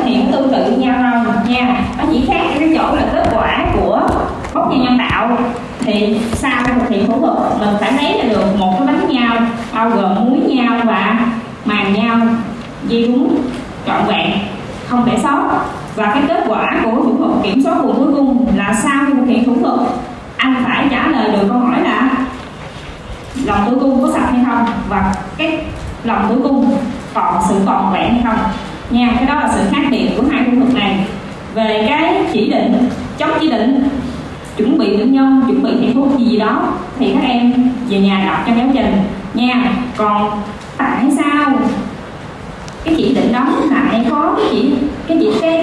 hiện tương tự như nhau đâu nha. Nó chỉ khác cái chỗ là kết quả của bóc nhau nhân tạo. Thì sau thực hiện phẫu thuật mình phải lấy ra được một cái bánh nhau bao gồm muối nhau và màng nhau dây đúng trọn vẹn, không để sót. Và cái kết quả của phẫu thuật kiểm soát vùng tử cung là sau khi thực hiện phẫu thuật anh phải trả lời được câu hỏi là lòng tử cung có sạch hay không, và cái lòng tử cung còn sự còn vẹn hay không nha. Cái đó là sự khác biệt của hai phẫu thuật này. Về cái chỉ định, chống chỉ định, chuẩn bị bệnh nhân, chuẩn bị thầy thuốc gì đó thì các em về nhà đọc cho giáo trình nha. Còn tại sao cái chỉ định đó lại có cái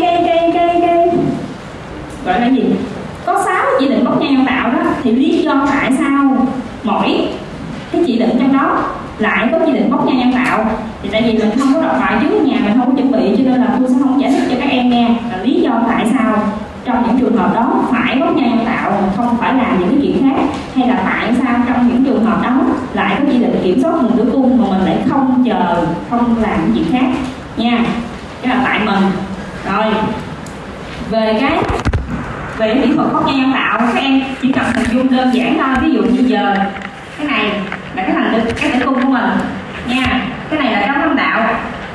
gọi là gì, có 6 chỉ định bóc nhau nhân tạo đó, thì lý do tại sao mỗi cái chỉ định trong đó lại có chỉ định bóc nhau nhân tạo thì tại vì mình không có đọc bài trước nhà, mình không có chuẩn bị, cho nên là tôi sẽ không giải thích cho các em nghe là lý do tại sao trong những trường hợp đó phải bóc nhau nhân tạo, mình không phải làm những cái chuyện khác, hay là tại sao trong những trường hợp đó lại có chỉ định kiểm soát vùng tử cung mà mình lại không làm cái chuyện khác nha. Cái là tại mình. Rồi về kỹ thuật bóc nhau nhân tạo, các em chỉ cần hình dung đơn giản thôi. Ví dụ như giờ cái này là cái tử cung của mình nha, cái này là trong âm đạo.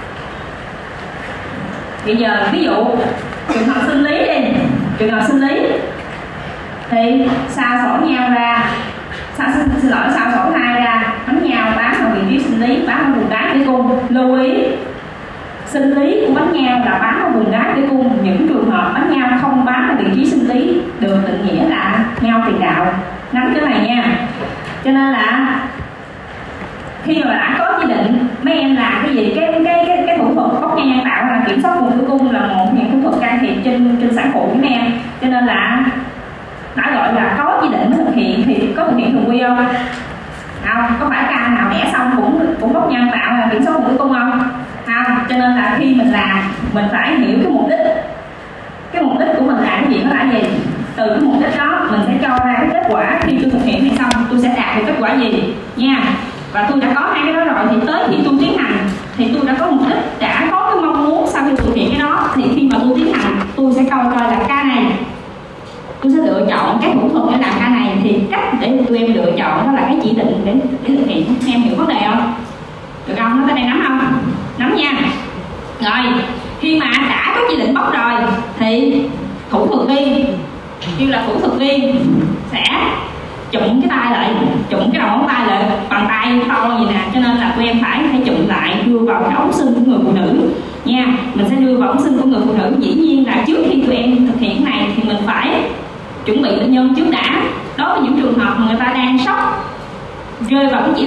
Bây giờ ví dụ trường hợp sinh lý đi, trường hợp sinh lý thì sao sổ nhau ra, sao sổ thai ra, bánh nhau bám vào vị trí sinh lý, bám vào vùng đáy tử cung. Lưu ý sinh lý của bánh nhau là bám vào vùng đáy tử cung. Những trường hợp bánh nhau không bám vào vị trí sinh lý được định nghĩa là nhau tiền đạo. Nắm cái này nha. Cho nên là khi mà đã có chỉ định mấy em làm cái gì, cái thủ thuật bóc nhau nhân tạo là kiểm soát vùng tử cung là một những thủ thuật can thiệp trên sản phụ của mấy em. Cho nên là đã gọi là có chỉ định mới thực hiện, thì có thực hiện thường quy không? Không, có phải ca nào đẻ xong cũng bóc nhau nhân tạo là kiểm soát vùng tử cung không? Không. Cho nên là khi mình làm mình phải hiểu cái mục đích. Cái mục đích của mình làm cái gì nó là gì? Từ cái mục đích đó mình sẽ cho ra cái kết quả khi tôi thực hiện hay xong tôi sẽ đạt được kết quả gì nha. Và tôi đã có hai cái đó rồi thì tới khi tôi tiến hành thì tôi đã có mục đích, đã có cái mong muốn sau khi thực hiện cái đó, thì khi mà tôi tiến hành tôi sẽ coi là ca này tôi sẽ lựa chọn cái thủ thuật để làm ca này, thì cách để tụi em lựa chọn đó là cái chỉ định để thực hiện. Em hiểu vấn đề không? Được không? Nó tới đây nắm không? Nắm nha. Rồi khi mà đã có chỉ định bóc rồi thì thủ thuật viên, kêu là thủ thuật viên sẽ chụm cái tay lại, chụm cái đầu ngón tay lại bằng tay to như nè. Cho nên là tụi em phải chụm lại, đưa vào cái ống sưng của người phụ nữ nha. Mình sẽ đưa vào ống sưng của người phụ nữ. Dĩ nhiên là trước khi tụi em thực hiện cái này thì mình phải chuẩn bị bệnh nhân trước đã. Đối với những trường hợp mà người ta đang sốc, rơi vào cái chỉ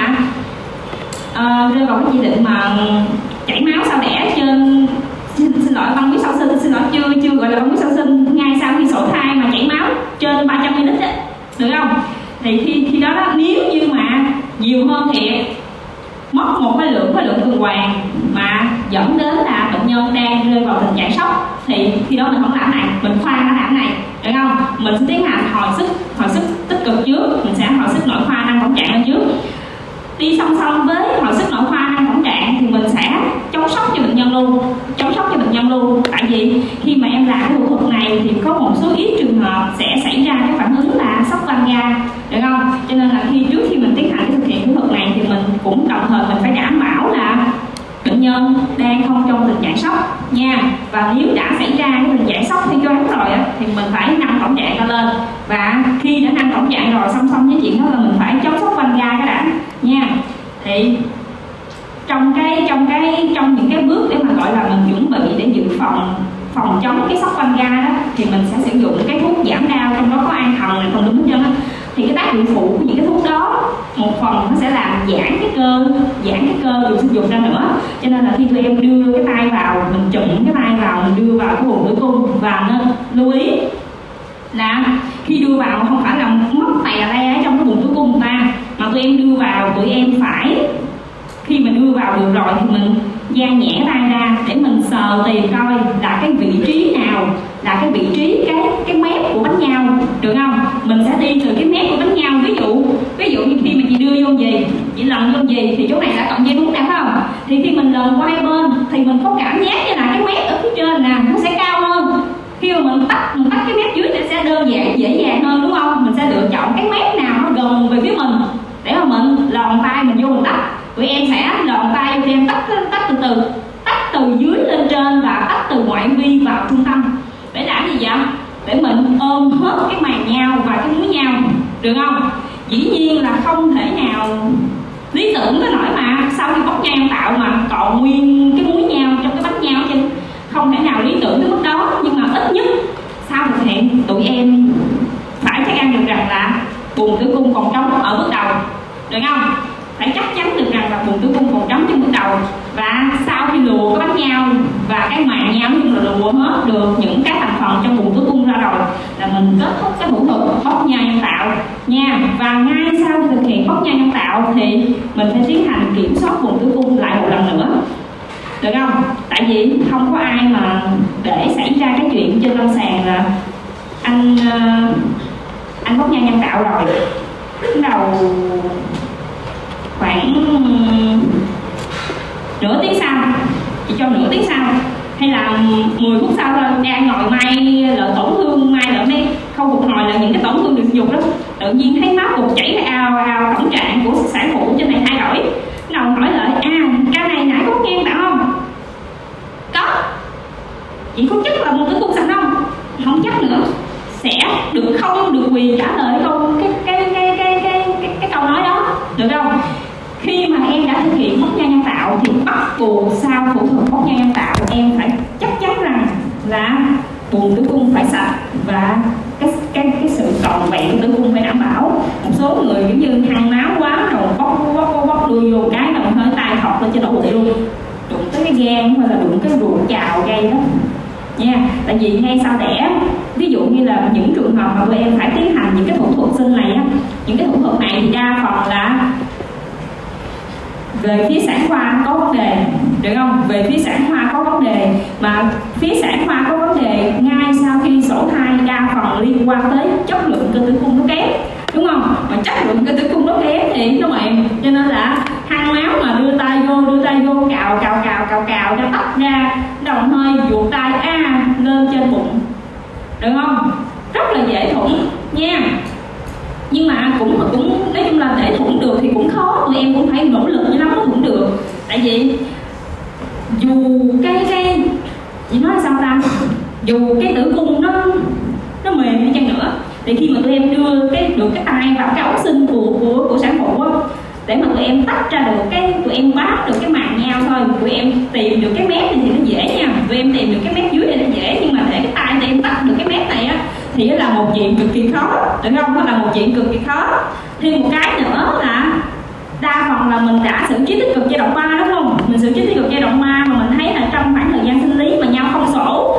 định mà chảy máu sau đẻ trên, xin lỗi băng huyết sau sinh, xin lỗi chưa gọi là băng huyết sau sinh, ngay sau khi sổ thai mà chảy máu trên 300 ml á, được không? Thì khi đó nếu như mà nhiều hơn thiệt, mất một cái lượng tuần hoàn mà dẫn đến là bệnh nhân đang rơi vào tình trạng sốc, thì khi đó mình không làm này, mình khoan nó làm này, được không? Mình sẽ tiến hành hồi sức tích cực trước, mình sẽ hồi sức nội khoa nâng tổng trạng lên trước. Đi song song với hồi sức nội khoa nâng tổng trạng thì mình sẽ chống sốc cho bệnh nhân luôn. Tại vì khi mà em làm cái thủ thuật này thì có một số ít trường hợp sẽ xảy ra cái phản ứng là sốc van ga, được không? Cho nên là trước khi mình tiến hành cái thực hiện thủ thuật này thì mình cũng đồng thời mình phải đảm bảo là bệnh nhân đang không trong tình trạng sốc nha. Và nếu đã xảy ra cái tình trạng sốc hay choáng rồi á, thì mình phải nâng tổng trạng ra lên. Và khi đã nâng tổng trạng rồi, song song với chuyện đó là mình phải chống sốc van ga cái đã nha. Thì trong những cái bước để mà gọi là mình chuẩn bị để dự phòng chống cái sốc van ga đó, thì mình sẽ sử dụng cái thuốc giảm đau, trong đó có an thần này, phần đúng chân á. Thì cái tác dụng phụ của những cái thuốc đó, một phần nó sẽ làm giãn cái cơ dù sử dụng ra nữa. Cho nên là khi tụi em đưa cái tay vào, mình chụm cái tay vào, mình đưa vào cái vùng tử cung, và nên lưu ý là khi đưa vào không phải là mất tè le ở trong cái vùng tử cung người ta, mà tụi em đưa vào, tụi em phải khi mình đưa vào được rồi thì mình dang nhẹ tay ra để mình sờ tìm coi là cái vị trí nào là cái vị trí cái mép của bánh nhau, được không? Mình sẽ đi từ cái mép của bánh nhau. Ví dụ như khi mà chị đưa vô gì chỉ lần vô gì thì chỗ này đã cộng dây đúng nè, phải không? Thì khi mình lần qua hai bên thì mình có cảm giác như là cái mép ở phía trên nè nó sẽ cao hơn. Khi mà mình tách cái mép dưới thì sẽ đơn giản dễ dàng hơn, đúng không? Mình sẽ lựa chọn cái mép nào nó gần về phía mình để mà mình lòn tay mình vô mình tách. Tụi em sẽ lòn tay vô, em tách từ từ, tách từ dưới lên trên và tách từ ngoại vi vào trung tâm. Để làm gì vậy? Để mình ôm hết cái màng nhau và cái múi nhau, được không? Dĩ nhiên là không thể nào lý tưởng tới nỗi mà sau khi bóc nhau tạo mà còn nguyên cái múi nhau trong cái bánh nhau chứ, không thể nào lý tưởng tới mức đó. Nhưng mà ít nhất sau thực hiện tụi em phải chắc ăn được rằng là buồng tử cung còn trống ở bước đầu, được không? Phải chắc chắn được rằng là buồng tử cung còn trống trong bước đầu, và sau khi lùa cái bánh nhau và cái màng nhau, nói chung là lùa hết được những cái thành phần trong buồng tử cung ra rồi là mình kết thúc cái thủ thuật bóc nhau nhân tạo nha. Và ngay sau khi thực hiện bóc nhau nhân tạo thì mình phải tiến hành kiểm soát buồng tử cung lại một lần nữa, được không? Tại vì không có ai mà để xảy ra cái chuyện trên lâm sàng là anh bóc nhau nhân tạo rồi bắt đầu khoảng nửa tiếng sau, chỉ cho nửa tiếng sau hay là 10 phút sau thôi, đang ngồi may lợi tổn thương, may lợi mấy khâu phục hồi là những cái tổn thương được dục đó, tự nhiên thấy máu cục chảy ào ào, tổng trạng của sản phụ trên này thay đổi. Đầu hỏi lại ca này nãy có nghe bảo không? Có. Chị có chắc là một cái cung sạch không? Không chắc nữa. Sẽ được không được quyền trả lời câu cái câu nói đó, được không? Khi mà em đã thực hiện bóc nhau nhân tạo thì bắt buộc sau phẫu thuật bóc nhau nhân tạo em phải chắc chắn rằng là buồng tử cung phải sạch và cái sự tròn vẹn của tử cung phải đảm bảo. Một số người giống như hăng máu quá rồi bóc đưa vô cái đầu hơi tay thọt lên trên đầu bụng luôn, đụng tới cái gan hay là đụng cái ruột trào gây đó nha. Tại vì ngay sau đẻ, ví dụ như là những trường hợp mà tụi em phải tiến hành những cái thủ thuật sinh này á, những cái thủ thuật này thì đa phần là về phía sản khoa có vấn đề, được không? Về phía sản khoa có vấn đề, mà phía sản khoa có vấn đề ngay sau khi sổ thai đa phần liên quan tới chất lượng cơ tử cung nó kém, đúng không? Mà chất lượng cơ tử cung nó kém thì nó mềm, cho nên là hăng máu mà đưa tay vô cào cho tách ra, đồng hơi vuột tay lên trên bụng, được không? Rất là dễ thủng nha. Nhưng mà cũng nói chung là để thủng được thì cũng khó, tụi em cũng phải nỗ lực như lắm mới thủng được. Tại vì dù cái chị nói sao ta, dù cái tử cung nó mềm đi chăng nữa thì khi mà tụi em đưa được cái tay vào cái ống sinh của sản phụ á, để mà tụi em tách ra được tụi em bám được cái màng nhau thôi, tụi em tìm được cái mép thì nó dễ nha, tụi em tìm được cái mép dưới thì nó dễ, nhưng mà để cái tay tụi em tách được cái mép này á thì nó là một chuyện cực kỳ khó, được không? Nó là một chuyện cực kỳ khó. Thêm một cái nữa là đa phần là mình đã xử trí tích cực giai đoạn 3, đúng không? Mình xử trí tích cực giai đoạn 3 mà mình thấy là trong khoảng thời gian sinh lý mà nhau không sổ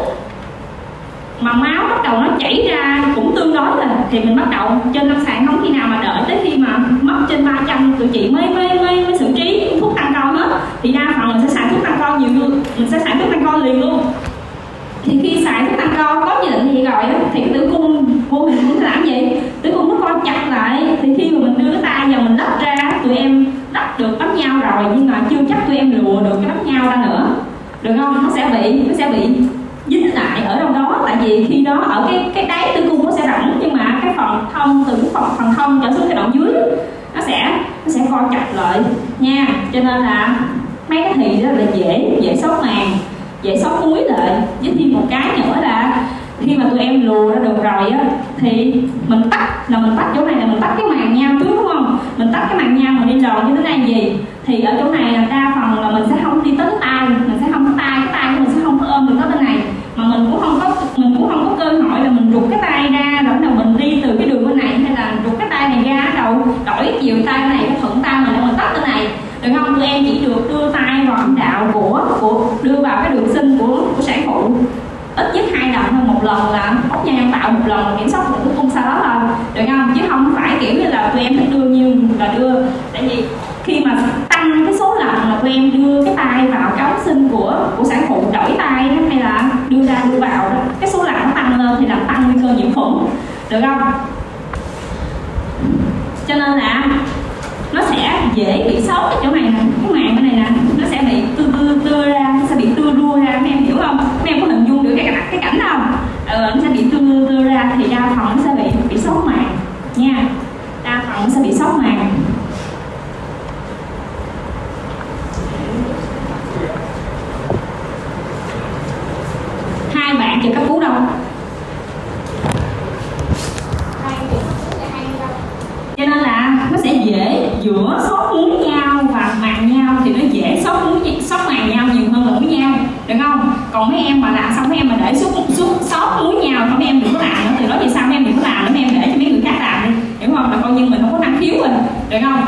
mà máu bắt đầu nó chảy ra cũng tương đối là thì mình bắt đầu trên lâm sàng không khi nào mà đợi tới khi mà mất trên 300 tụi chị mới xử trí thuốc tăng co hết. Thì đa phần mình sẽ xài thuốc tăng co nhiều luôn, mình sẽ xài thuốc tăng co liền luôn. Thì khi xài thuốc tăng co có chỉ định gì rồi á thì cái tử cung vô hình cũng làm gì, tử cung nó co chặt lại, thì khi mà mình đưa cái tay vào mình lắp ra, tụi em lắp được bánh nhau rồi nhưng mà chưa chắc tụi em lùa được cái bánh nhau ra nữa, được không? Nó sẽ bị dính lại ở đâu đó, tại vì khi đó ở cái đáy tử cung nó sẽ rỗng, nhưng mà cái phần thông từ phần thông trở xuống cái đoạn dưới nó sẽ co chặt lại nha. Cho nên là mấy cái thì đó là dễ sót màng, dễ sót muối lại. Với thêm một cái nữa là khi mà tụi em lùa ra được rồi á thì mình tách chỗ này là mình tách cái màng nhau trước, đúng không? Mình tách cái màng nhau mà đi lòn như thế này gì thì ở chỗ này là đa phần là mình sẽ không đi tới tay, mình sẽ không có tay, cái tay của mình sẽ không có ôm được tới bên này, mà mình cũng không có cơ hội là mình rụt cái tay ra rồi đầu mình đi từ cái đường bên này, hay là rụt cái tay này ra đầu đổi chiều tay này cái thuận tay mình để mình tách cái này, được không? Tụi em chỉ được đưa tay vào âm đạo của đưa vào cái đường sinh của sản phụ ít nhất 2 lần thôi, một lần là bóc nhau nhân tạo, một lần là kiểm soát được tử cung sau đó thôi, được không? Chứ không phải kiểu như là tụi em phải đưa nhiều là đưa. Tại vì khi mà tăng cái số lần mà tụi em đưa cái tay vào cái ống sinh của sản phụ đổi tay đó, hay là đưa ra đưa vào đó, cái số lần nó tăng lên thì làm tăng nguy cơ nhiễm khuẩn, được không? Cho nên là nó sẽ dễ bị sốt cái chỗ này nè, cái màng bên này nè, nó sẽ bị tưa ra, nó sẽ bị tưa rua ra, mấy em hiểu không? Mấy em có hình dung được cái cảnh không? Nó sẽ bị tưa ra thì đa phần nó sẽ bị sốt màng nha, đa phần nó sẽ bị sốt màng. Hai bạn chưa cấp cứu đâu? Cho nên là nó sẽ dễ giữa sốt muối nhau và màng nhau thì nó dễ sốt màng nhau nhiều hơn là muối nhau, được không? Còn mấy em mà làm xong mấy em mà để sốt muối nhau thì mấy em đừng có làm nữa, từ đó về sau mấy em đừng có làm nữa, mấy em để cho mấy người khác làm đi, hiểu không? Là coi như mình không có năng khiếu rồi, được không?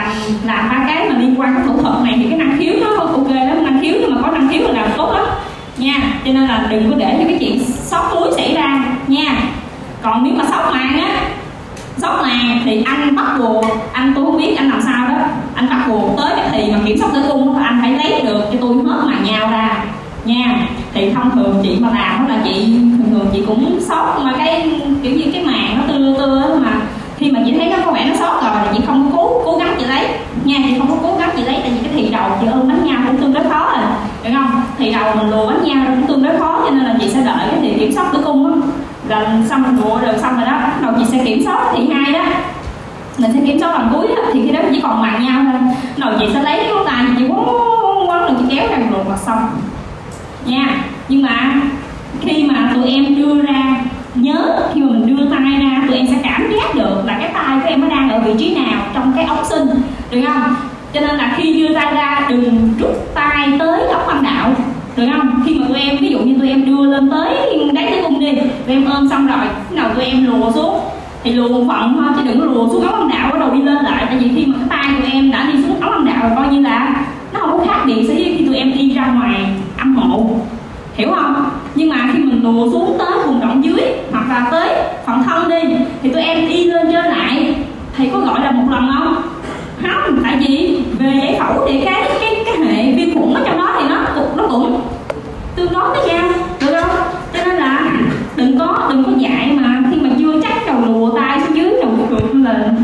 Làm ba cái mà liên quan đến thủ thuật này thì cái năng khiếu nó ok lắm, năng khiếu nhưng mà có năng khiếu là làm tốt lắm nha. Cho nên là đừng có để cho cái chuyện sốt muối xảy ra nha. Còn nếu mà sốt màng á, sốt màng thì anh bắt buộc, tôi không biết anh làm sao đó, anh bắt buộc tới cái thì mà kiểm soát tử cung anh phải lấy được cho tôi hết màng nhau ra nha. Thì thông thường chị mà làm đó là chị thường chị cũng sốt mà cái kiểu như cái màng nó tưa mà khi mà chị thấy nó có vẻ nó sốt rồi thì chị không cố gắng chị lấy nha, chị không có cố gắng chị lấy, tại vì cái thì đầu chị ôm bánh nhau cũng tương đối khó rồi, được không? Thì đầu mình lùa bánh nhau cũng tương đối khó, cho nên là chị sẽ đợi cái thì kiểm soát tử cung á, là xong mình lùa được xong rồi đó, bắt đầu chị sẽ kiểm soát thì hai đó, mình sẽ kiểm soát lần cuối đó, thì khi đó chỉ còn màng nhau thôi, rồi chị sẽ lấy cái ngón tay chị quấn rồi chị kéo ra luộc là xong nha. Nhưng mà khi mà tụi em đưa ra, nhớ khi mà mình đưa tay ra tụi em sẽ cảm giác được là cái tay của em nó đang ở vị trí nào trong cái ống sinh, được không? Cho nên là khi đưa tay ra đừng rút tay tới ống âm đạo, được không? Khi mà tụi em, ví dụ như tụi em đưa lên tới đáy tử cung đi, tụi em ôm xong rồi bắt đầu tụi em lùa xuống thì lùa một phần thôi, chứ đừng có lùa xuống ống âm đạo bắt đầu đi lên lại, tại vì khi mà cái tay tụi em đã đi xuống ống âm đạo rồi coi như là nó không có khác biệt so với khi tụi em đi ra ngoài âm hộ, hiểu không? Nhưng mà khi mình lùa xuống tới vùng đoạn dưới hoặc là tới phần thân đi thì tụi em đi lên trên lại thì có gọi là một lần không? Không, tại vì về giải phẫu thì cái hệ vi khuẩn ở trong đó thì nó cũng tương đối với nhau, được không? Cho nên là đừng có dạy mà khi mà chưa chắc đầu lùa tay xuống dưới đầu gụi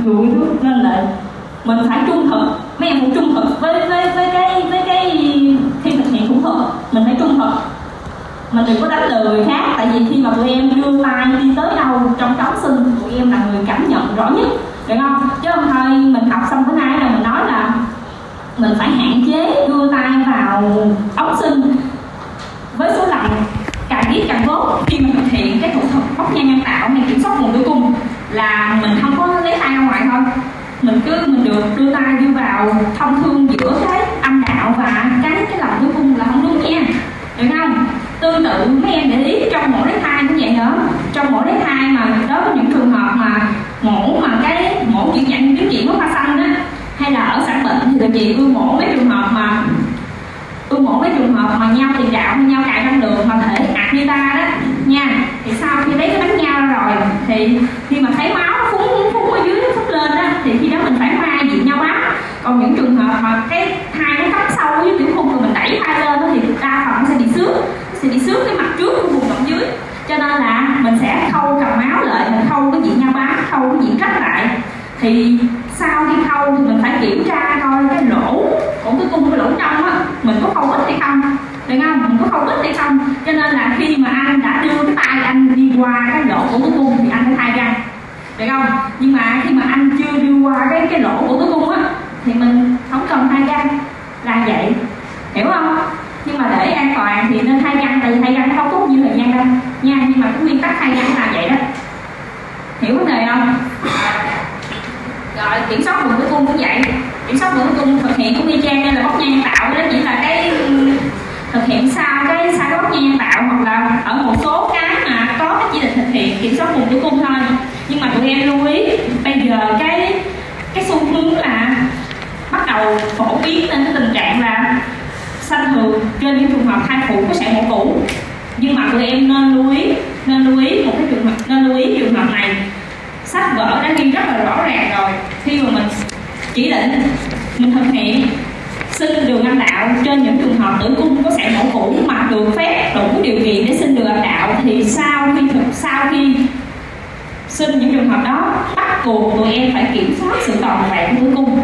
lên là mình phải trung thực, mấy em phải trung thực với cái khi thực hiện thủ thuật, mình phải trung thực, mình đừng có đánh lừa người khác, tại vì khi mà tụi em đưa tay đi tới đâu trong ống sinh tụi em là người cảm nhận rõ nhất, được không? Chứ không thôi mình học xong bữa nay là mình nói là mình phải hạn chế đưa tay vào ống sinh với số lần càng ít càng tốt. Khi mà thực hiện cái thủ thuật bóc nhan nhân tạo hay kiểm soát nguồn tử cung là mình không có lấy tay ra ngoài thôi, mình được đưa tay đưa vào thông thương giữa cái âm đạo và cái lòng tử cung là không đúng nha, được không? Tương tự mấy em để ý trong mổ lấy thai cũng vậy nữa, trong mổ lấy thai mà đối với những trường hợp mà mổ mà cái mổ chuyển dạng điều trị mất pha xanh á, hay là ở sản bệnh thì tụi chị ưa mổ mấy trường hợp mà nhau tiền đạo hay nhau cài răng đường mà thể ạt như ta đó nha, thì sau khi lấy cái bánh nhau rồi thì khi mà thấy máu nó phúng ở dưới nó phúng lên đó thì khi đó mình phải mai diệt nhau bám. Còn những trường hợp mà cái thai nó cắm sâu với tử cung rồi mình đẩy thai lên đó thì đa phần nó sẽ bị xước cái mặt trước của vùng động dưới, cho nên là mình sẽ khâu cầm máu lại, mình khâu cái diện nhau bám, khâu cái diện rách lại. Thì sau khi khâu thì mình phải kiểm tra coi cái lỗ của tử cung, cái lỗ trong á mình có khâu ít hay không, được không? Mình có khâu ít hay không? Cho nên là khi mà anh đã đưa cái tay anh đi qua cái lỗ của tử cung thì anh phải thay răng, được không? Nhưng mà khi mà anh chưa đưa qua cái lỗ của tử cung á thì mình không cần thay răng, là vậy, hiểu không? Nhưng mà để an toàn thì nên thay răng, tại vì thay răng nó không tốt như thời gian đâu nha. Nhưng mà cái nguyên tắc thay răng là vậy đó, hiểu vấn đề không? Rồi kiểm soát vùng tử cung cũng vậy, kiểm soát vùng tử cung thực hiện cũng y chang nên là bóc nhan tạo, đó chỉ là cái thực hiện sau bóc nhan tạo, hoặc là ở một số cái mà có cái chỉ định thực hiện kiểm soát vùng tử cung thôi. Nhưng mà tụi em lưu ý bây giờ cái xu hướng là bắt đầu phổ biến lên cái tình trạng là sanh thường trên những trường hợp thai phụ có sẹo mổ cũ, nhưng mà tụi em nên lưu ý một cái trường hợp này sách vở đã ghi rất là rõ ràng rồi. Khi mà mình chỉ định mình thực hiện sinh đường âm đạo trên những trường hợp tử cung có sẹo mổ cũ mà được phép đủ điều kiện để sinh đường âm đạo, thì sau khi sinh những trường hợp đó bắt buộc tụi em phải kiểm soát sự toàn vẹn của tử cung,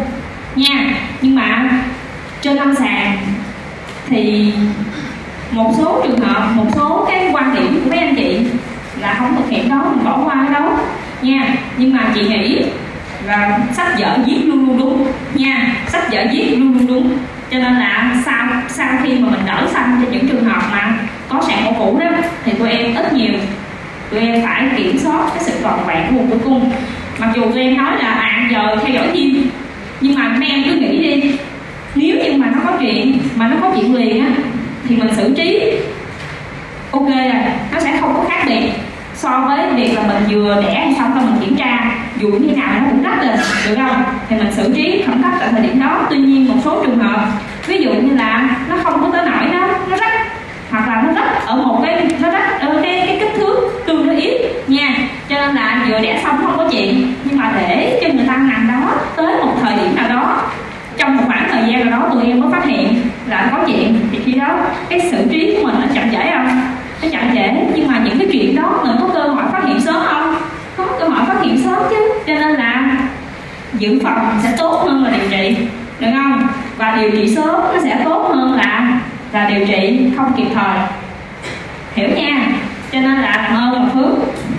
nha. Nhưng mà trên lâm sàng thì một số trường hợp, một số cái quan điểm của mấy anh chị là không thực hiện đó, mình bỏ qua cái đó nha. Nhưng mà chị nghĩ là sách vở viết luôn luôn đúng nha, sách vở viết luôn luôn đúng. Cho nên là sau khi mà mình đỡ xanh cho những trường hợp mà có sẹo ổ cũ đó, thì tụi em ít nhiều tụi em phải kiểm soát cái sự còn vẹn của vùng tử cung. Mặc dù tụi em nói là giờ theo dõi tim, nhưng mà mấy em cứ nghĩ đi, nếu như mà nó có chuyện liền á thì mình xử trí ok rồi, nó sẽ không có khác biệt so với việc là mình vừa đẻ xong rồi mình kiểm tra dù như thế nào nó cũng rách rồi, được không? Thì mình xử trí khẩn cấp tại thời điểm đó. Tuy nhiên một số trường hợp ví dụ như là nó không có tới nỗi nó rách, hoặc là nó rách ở một cái kích thước tương đối ít nha, cho nên là vừa đẻ xong không có chuyện. Nhưng mà để cho người ta nằm đó tới một thời điểm nào đó, trong một khoảng thời gian nào đó tụi em mới phát hiện là có chuyện, thì khi đó cái xử trí của mình nó chậm trễ không? Nó chậm trễ. Nhưng mà những cái chuyện đó mình có cơ hội phát hiện sớm không? Có cơ hội phát hiện sớm chứ. Cho nên là dự phòng sẽ tốt hơn là điều trị, được không? Và điều trị sớm nó sẽ tốt hơn là điều trị không kịp thời, hiểu nha. Cho nên là cảm ơn một Phước,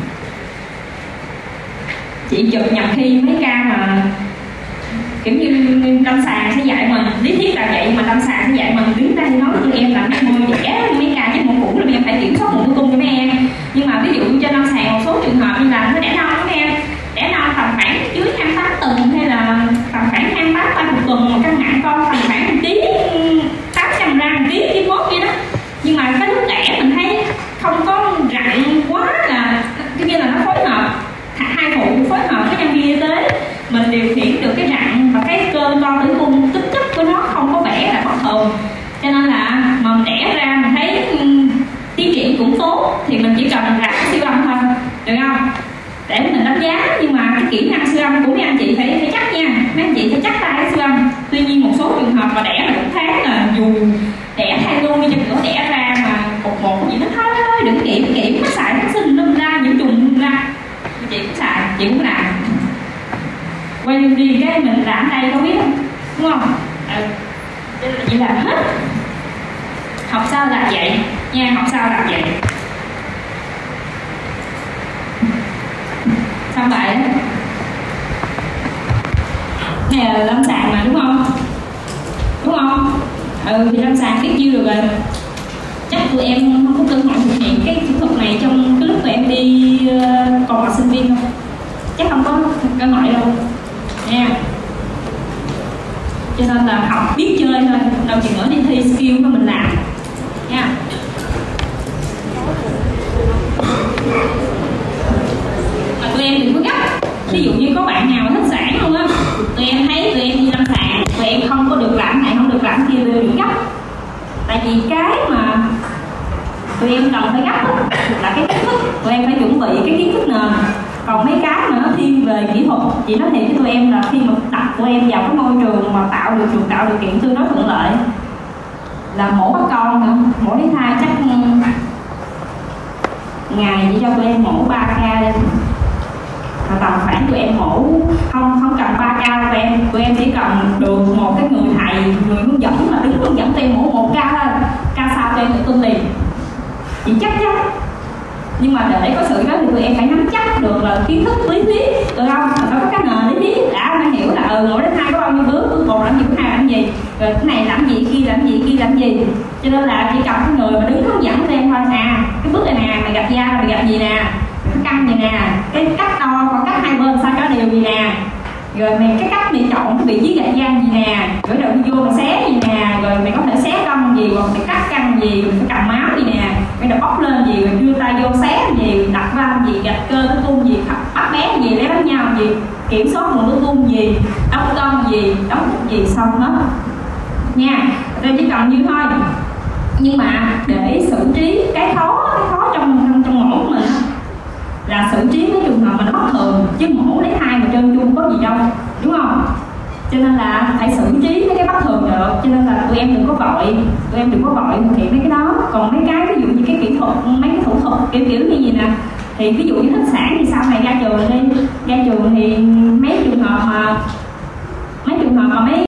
chị chụp nhập khi mấy ca mà kiểu như lâm sàng sẽ dạy mình, lý thuyết là vậy mà lâm sàng sẽ dạy mình đứng đây nói tụi em là môi đẻ mấy ca với mổ cũ là em phải kiểm soát nguồn tử cung cho mấy em. Nhưng mà ví dụ như trên lâm sàng một số trường hợp như là nó đẻ non các em, đẻ non tầm khoảng dưới 28 tuần hay là tầm khoảng 28 30 tuần, một căn nặng con tầm khoảng 1 kg 800 gram 1 kg 1 kia đó. Nhưng mà cái lúc đẻ mình thấy không có rặn quá, là cái như là nó phối hợp, hai phụ phối hợp với nhân viên y tế, mình điều khiển được cái rặn và cái cơ con tử cung, tính chất của nó không có vẻ là bất thường. Cho nên là mà mình đẻ ra mình thấy tiến triển cũng tốt thì mình chỉ cần rặn siêu âm thôi, được không? Để mình đánh giá. Nhưng mà cái kỹ năng siêu âm của mấy anh chị phải chắc nha, mấy anh chị phải chắc tay cái siêu âm. Tuy nhiên một số trường hợp mà đẻ mà 4 tháng là dù đẻ thai lui cho nữa, đẻ ra mà một gì nó thôi đừng kiểm nó xài kháng sinh lâm ra, nhiễm trùng lâm ra, chị cũng xài, chị cũng làm. Quay lưng đi cái mình làm đây có biết không, đúng không? Cho nên là chị làm hết. Học sao là vậy nha, học sao là vậy. Xong vậy đó, này là lâm sàng mà, đúng không? Đúng không? Thì lâm sàng biết nhiêu được rồi. Chắc tụi em không có cơ hội thực hiện cái kỹ thuật này trong cái lúc tụi em đi còn là sinh viên không? Chắc không có cơ hội đâu nha. Cho nên là học biết chơi thôi, đâu chừng nữa đi thi skill của mình làm nha. Mà tụi em đừng có gấp. Ví dụ như có bạn nào thích sản luôn á, tụi em thấy tụi em đi lâm sàng, tụi em không có được làm này, không được làm kia, tụi em đừng gấp. Tại vì cái mà tụi em cần phải gấp là cái kiến thức, tụi em phải chuẩn bị cái kiến thức nền. Còn mấy cái mà nó thiên về kỹ thuật, chị nói thiệt với tụi em là khi mà đặt tụi em vào cái môi trường mà tạo điều kiện tương đối thuận lợi là mổ bắt con nữa, mổ lấy thai chắc ngày chỉ cho tụi em mổ 3 ca đi. Và tầm khoảng tụi em mổ không cần 3 ca tụi em chỉ cần được một cái người thầy, người hướng dẫn là đứng hướng dẫn tụi em mổ 1 ca thôi, ca sau tụi em tự tin liền, chị chắc chắn. Nhưng mà để có sự đó thì tụi em phải nắm chắc được là kiến thức lý thuyết, được không? Phải có cái nền lý thuyết đã phải hiểu là mổ đến 2 có bao nhiêu bước, cuối cùng làm gì, bước 2 làm gì, rồi cái này làm gì, kia làm gì, kia làm gì. Cho nên là chỉ cần cái người mà đứng hướng dẫn tụi em thôi. Cái bước này nè, mày gặp da là mày gặp gì nè, cái căng gì nè, cái cách đo khoảng cách hai bên sao cho đều gì nè, rồi mày cái cách mày chọn cái vị trí gạch da gì nè, rồi đầu vô mày xé gì nè, rồi mày có thể xé cong gì, hoặc mày cắt căng gì, rồi phải cầm máu gì nè, mày đập bóc lên gì, rồi đưa tay vô xé gì, đặt van gì, gạch cơ cái cung gì, bắt bé gì, lấy bánh nhau gì, kiểm soát nguồn cái cung gì, đóng cong gì, đóng gì, xong hết nha. Tôi chỉ cần như thôi. Nhưng mà để xử trí cái khó trong mổ của mình là xử trí cái trường hợp mà nó bất thường, chứ mổ lấy thai mà trơn tru có gì đâu, đúng không? Cho nên là phải xử trí mấy cái bất thường được. Cho nên là tụi em đừng có vội thực hiện mấy cái đó. Còn mấy cái ví dụ như cái kỹ thuật, mấy cái thủ thuật kiểu như gì nè, thì ví dụ như thích sản thì sau này ra trường thì mấy trường hợp mà mấy